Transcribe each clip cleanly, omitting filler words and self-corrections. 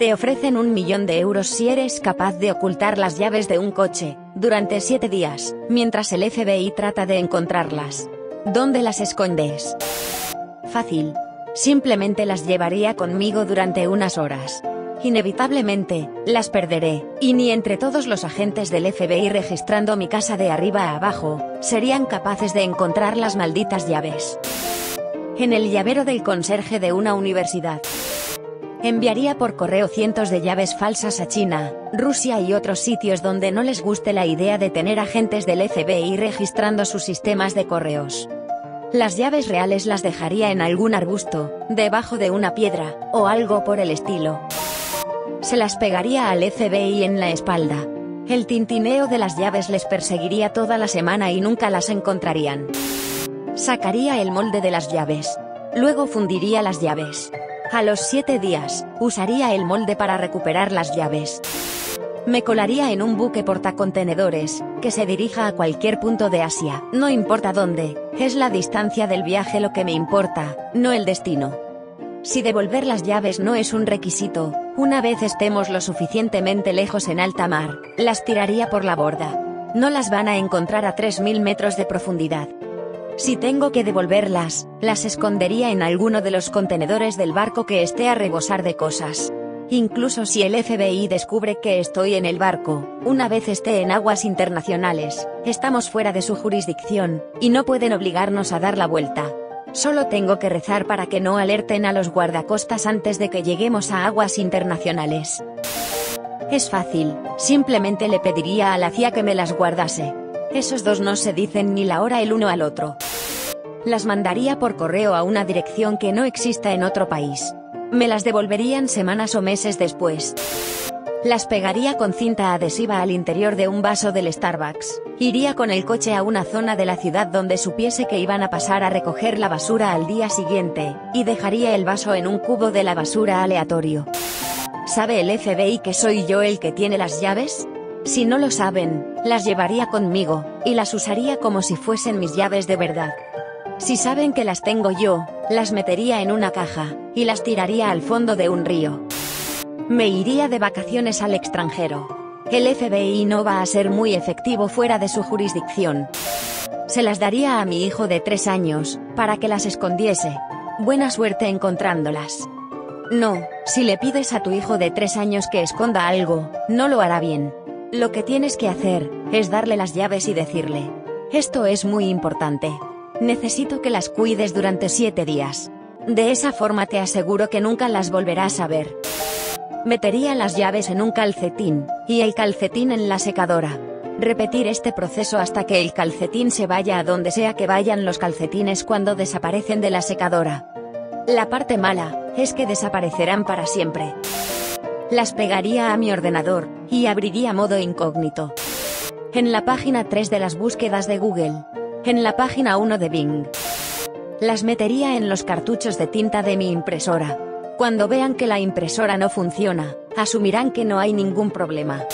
Te ofrecen 1.000.000 de euros si eres capaz de ocultar las llaves de un coche, durante 7 días, mientras el FBI trata de encontrarlas. ¿Dónde las escondes? Fácil. Simplemente las llevaría conmigo durante unas horas. Inevitablemente, las perderé, y ni entre todos los agentes del FBI registrando mi casa de arriba a abajo, serían capaces de encontrar las malditas llaves. En el llavero del conserje de una universidad. Enviaría por correo cientos de llaves falsas a China, Rusia y otros sitios donde no les guste la idea de tener agentes del FBI registrando sus sistemas de correos. Las llaves reales las dejaría en algún arbusto, debajo de una piedra, o algo por el estilo. Se las pegaría al FBI en la espalda. El tintineo de las llaves les perseguiría toda la semana y nunca las encontrarían. Sacaría el molde de las llaves. Luego fundiría las llaves. A los 7 días, usaría el molde para recuperar las llaves. Me colaría en un buque portacontenedores, que se dirija a cualquier punto de Asia, no importa dónde, es la distancia del viaje lo que me importa, no el destino. Si devolver las llaves no es un requisito, una vez estemos lo suficientemente lejos en alta mar, las tiraría por la borda. No las van a encontrar a 3.000 metros de profundidad. Si tengo que devolverlas, las escondería en alguno de los contenedores del barco que esté a rebosar de cosas. Incluso si el FBI descubre que estoy en el barco, una vez esté en aguas internacionales, estamos fuera de su jurisdicción, y no pueden obligarnos a dar la vuelta. Solo tengo que rezar para que no alerten a los guardacostas antes de que lleguemos a aguas internacionales. Es fácil, simplemente le pediría a la CIA que me las guardase. Esos dos no se dicen ni la hora el uno al otro. Las mandaría por correo a una dirección que no exista en otro país. Me las devolverían semanas o meses después. Las pegaría con cinta adhesiva al interior de un vaso del Starbucks. Iría con el coche a una zona de la ciudad donde supiese que iban a pasar a recoger la basura al día siguiente, y dejaría el vaso en un cubo de la basura aleatorio. ¿Sabe el FBI que soy yo el que tiene las llaves? Si no lo saben, las llevaría conmigo, y las usaría como si fuesen mis llaves de verdad. Si saben que las tengo yo, las metería en una caja, y las tiraría al fondo de un río. Me iría de vacaciones al extranjero. El FBI no va a ser muy efectivo fuera de su jurisdicción. Se las daría a mi hijo de 3 años, para que las escondiese. Buena suerte encontrándolas. No, si le pides a tu hijo de 3 años que esconda algo, no lo hará bien. Lo que tienes que hacer, es darle las llaves y decirle: esto es muy importante. Necesito que las cuides durante 7 días. De esa forma te aseguro que nunca las volverás a ver. Metería las llaves en un calcetín, y el calcetín en la secadora. Repetir este proceso hasta que el calcetín se vaya a donde sea que vayan los calcetines cuando desaparecen de la secadora. La parte mala, es que desaparecerán para siempre. Las pegaría a mi ordenador, y abriría modo incógnito. En la página 3 de las búsquedas de Google. En la página 1 de Bing. Las metería en los cartuchos de tinta de mi impresora. Cuando vean que la impresora no funciona, asumirán que no hay ningún problema.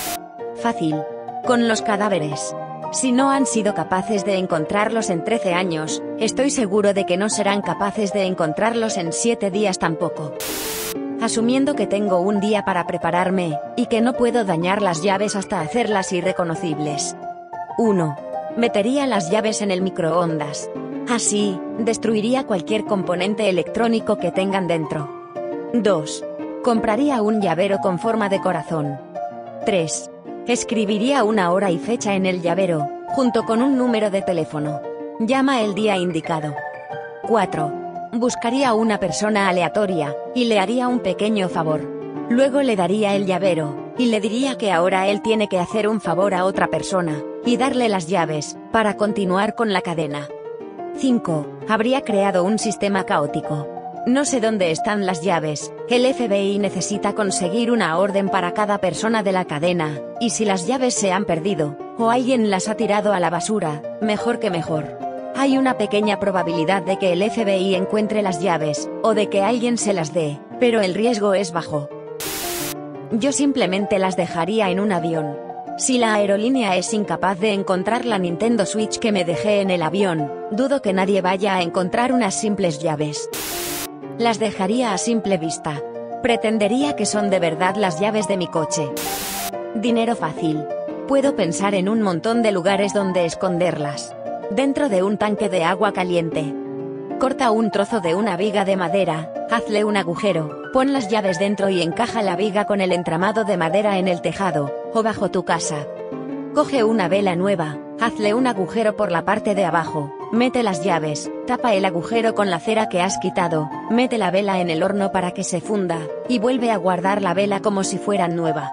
Fácil. Con los cadáveres. Si no han sido capaces de encontrarlos en 13 años, estoy seguro de que no serán capaces de encontrarlos en 7 días tampoco. Asumiendo que tengo un día para prepararme, y que no puedo dañar las llaves hasta hacerlas irreconocibles. 1. Metería las llaves en el microondas. Así, destruiría cualquier componente electrónico que tengan dentro. 2. Compraría un llavero con forma de corazón. 3. Escribiría una hora y fecha en el llavero, junto con un número de teléfono. Llama el día indicado. 4. Buscaría a una persona aleatoria, y le haría un pequeño favor. Luego le daría el llavero, y le diría que ahora él tiene que hacer un favor a otra persona, y darle las llaves, para continuar con la cadena. 5. Habría creado un sistema caótico. No sé dónde están las llaves, el FBI necesita conseguir una orden para cada persona de la cadena, y si las llaves se han perdido, o alguien las ha tirado a la basura, mejor que mejor. Hay una pequeña probabilidad de que el FBI encuentre las llaves, o de que alguien se las dé, pero el riesgo es bajo. Yo simplemente las dejaría en un avión. Si la aerolínea es incapaz de encontrar la Nintendo Switch que me dejé en el avión, dudo que nadie vaya a encontrar unas simples llaves. Las dejaría a simple vista. Pretendería que son de verdad las llaves de mi coche. Dinero fácil. Puedo pensar en un montón de lugares donde esconderlas. Dentro de un tanque de agua caliente. Corta un trozo de una viga de madera, hazle un agujero, pon las llaves dentro y encaja la viga con el entramado de madera en el tejado, o bajo tu casa. Coge una vela nueva, hazle un agujero por la parte de abajo, mete las llaves, tapa el agujero con la cera que has quitado, mete la vela en el horno para que se funda, y vuelve a guardar la vela como si fuera nueva.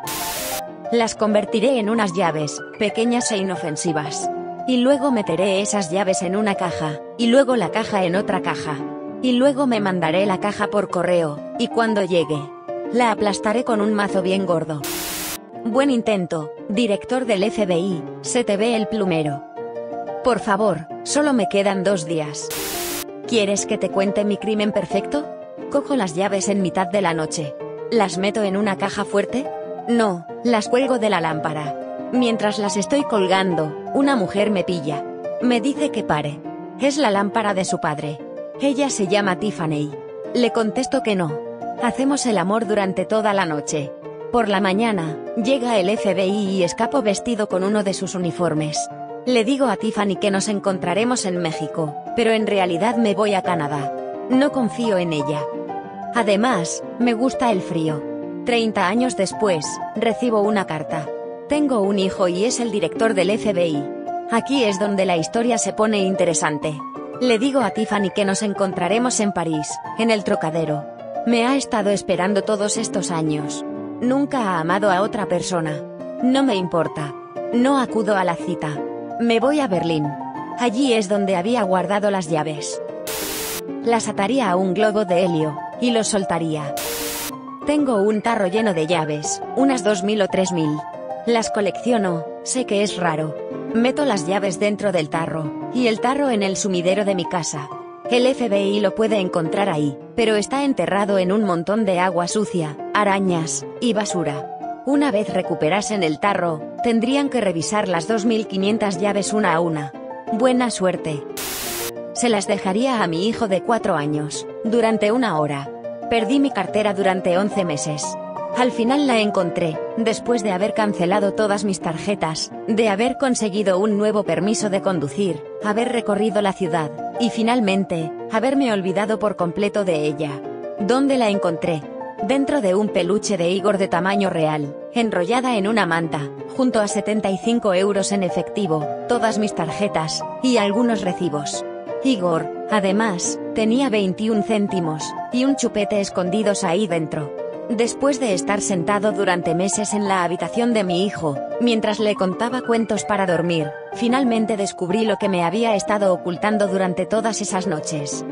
Las convertiré en unas llaves, pequeñas e inofensivas. Y luego meteré esas llaves en una caja, y luego la caja en otra caja. Y luego me mandaré la caja por correo, y cuando llegue, la aplastaré con un mazo bien gordo. Buen intento, director del FBI, se te ve el plumero. Por favor, solo me quedan 2 días. ¿Quieres que te cuente mi crimen perfecto? Cojo las llaves en mitad de la noche. ¿Las meto en una caja fuerte? No, las cuelgo de la lámpara. Mientras las estoy colgando, una mujer me pilla. Me dice que pare. Es la lámpara de su padre. Ella se llama Tiffany. Le contesto que no. Hacemos el amor durante toda la noche. Por la mañana, llega el FBI y escapo vestido con uno de sus uniformes. Le digo a Tiffany que nos encontraremos en México, pero en realidad me voy a Canadá. No confío en ella. Además, me gusta el frío. 30 años después, recibo una carta. Tengo un hijo y es el director del FBI. Aquí es donde la historia se pone interesante. Le digo a Tiffany que nos encontraremos en París, en el Trocadero. Me ha estado esperando todos estos años. Nunca ha amado a otra persona. No me importa. No acudo a la cita. Me voy a Berlín. Allí es donde había guardado las llaves. Las ataría a un globo de helio, y los soltaría. Tengo un tarro lleno de llaves, unas 2000 o 3000. Las colecciono, sé que es raro. Meto las llaves dentro del tarro, y el tarro en el sumidero de mi casa. El FBI lo puede encontrar ahí, pero está enterrado en un montón de agua sucia, arañas, y basura. Una vez recuperasen el tarro, tendrían que revisar las 2500 llaves una a una. Buena suerte. Se las dejaría a mi hijo de 4 años, durante 1 hora. Perdí mi cartera durante 11 meses. Al final la encontré, después de haber cancelado todas mis tarjetas, de haber conseguido un nuevo permiso de conducir, haber recorrido la ciudad, y finalmente, haberme olvidado por completo de ella. ¿Dónde la encontré? Dentro de un peluche de Igor de tamaño real, enrollada en una manta, junto a 75 euros en efectivo, todas mis tarjetas, y algunos recibos. Igor, además, tenía 21 céntimos, y un chupete escondidos ahí dentro. Después de estar sentado durante meses en la habitación de mi hijo, mientras le contaba cuentos para dormir, finalmente descubrí lo que me había estado ocultando durante todas esas noches.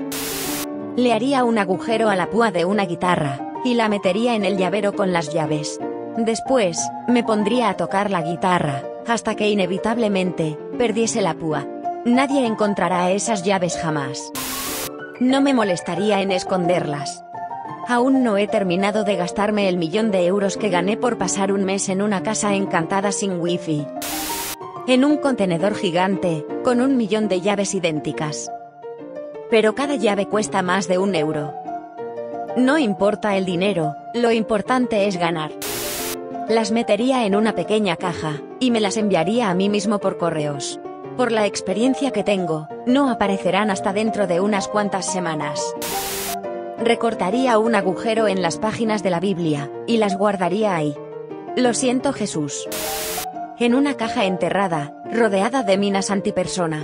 Le haría un agujero a la púa de una guitarra, y la metería en el llavero con las llaves. Después, me pondría a tocar la guitarra, hasta que inevitablemente, perdiese la púa. Nadie encontrará esas llaves jamás. No me molestaría en esconderlas. Aún no he terminado de gastarme el 1.000.000 de euros que gané por pasar un mes en una casa encantada sin wifi. En un contenedor gigante, con 1.000.000 de llaves idénticas. Pero cada llave cuesta más de 1 euro. No importa el dinero, lo importante es ganar. Las metería en una pequeña caja, y me las enviaría a mí mismo por correos. Por la experiencia que tengo, no aparecerán hasta dentro de unas cuantas semanas. Recortaría un agujero en las páginas de la Biblia, y las guardaría ahí. Lo siento, Jesús. En una caja enterrada, rodeada de minas antipersona.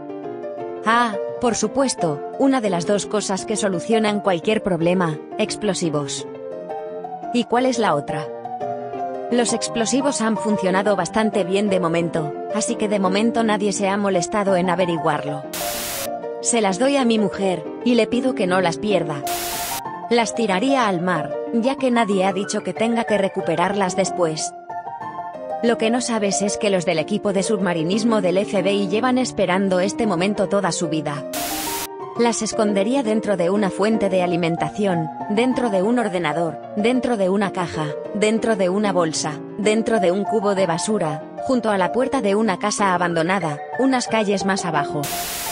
Ah, por supuesto, una de las 2 cosas que solucionan cualquier problema, explosivos. ¿Y cuál es la otra? Los explosivos han funcionado bastante bien de momento, así que de momento nadie se ha molestado en averiguarlo. Se las doy a mi mujer, y le pido que no las pierda. Las tiraría al mar, ya que nadie ha dicho que tenga que recuperarlas después. Lo que no sabes es que los del equipo de submarinismo del FBI llevan esperando este momento toda su vida. Las escondería dentro de una fuente de alimentación, dentro de un ordenador, dentro de una caja, dentro de una bolsa, dentro de un cubo de basura, junto a la puerta de una casa abandonada, unas calles más abajo.